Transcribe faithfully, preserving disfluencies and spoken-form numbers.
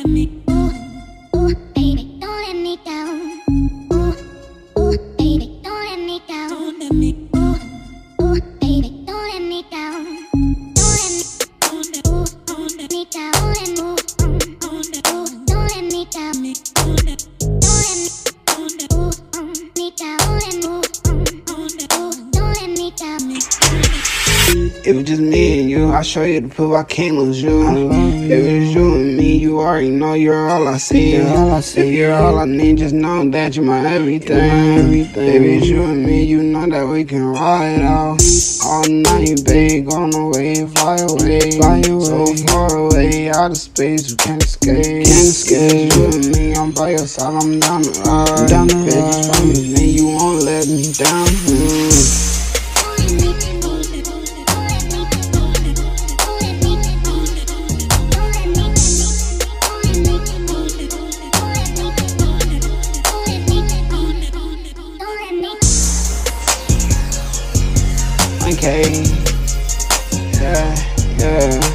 It was just me and you, I show you the proof I can't lose you. If it's you and me, you already know you're all I see. If you're all I need, just know that you're my everything. Baby, it's you and me, you know that we can ride out all night, babe, gone away, fly away, fly away, so far away, out of space, we can't escape. Can't escape. You and me, I'm by your side, I'm down the ride. Down the ride. Promise me you won't let me down. Mm. Okay, yeah, yeah.